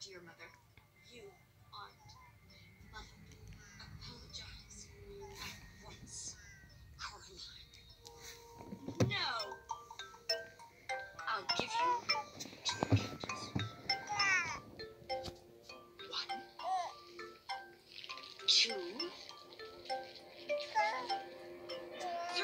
to your mother. You aren't my mother. Apologize at once, Caroline. No! I'll give you 2 candles. 1, 2, 3!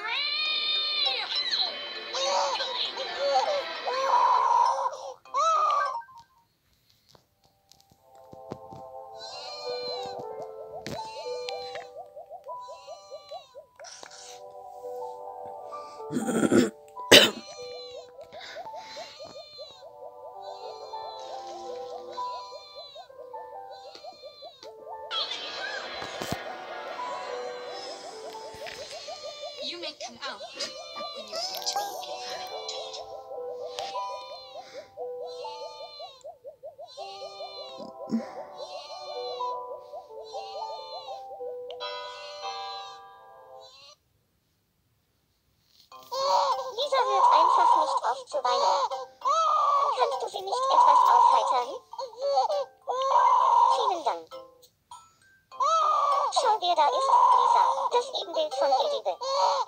You may come out when you seem to be inclined. Lisa hört einfach nicht auf zu weinen. Kannst du sie nicht etwas aufheitern? Vielen Dank. Schau, wer da ist, Lisa. Das Ebenbild von Edibe.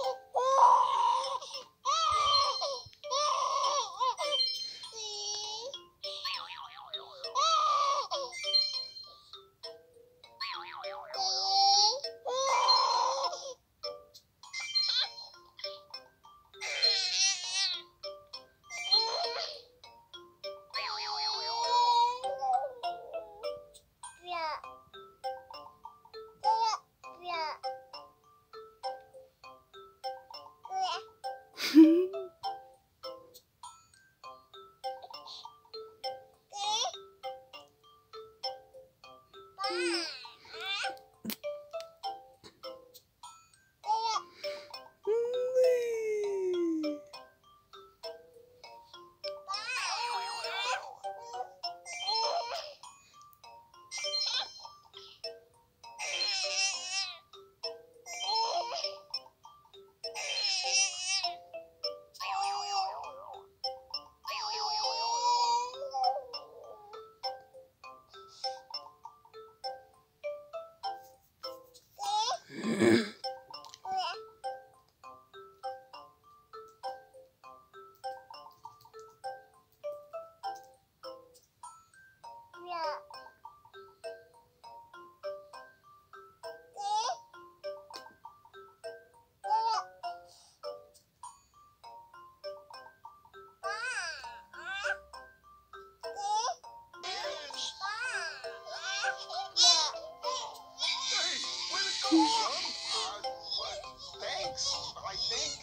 Thanks, I think.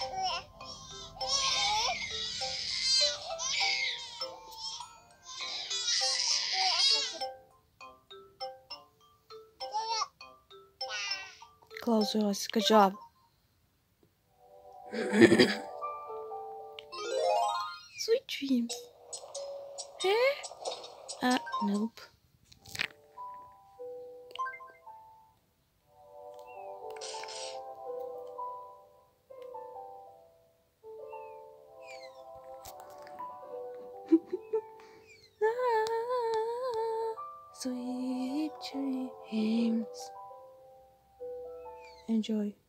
Close your eyes. Good job. Sweet dreams. Eh? Nope. Sweet dreams. Enjoy.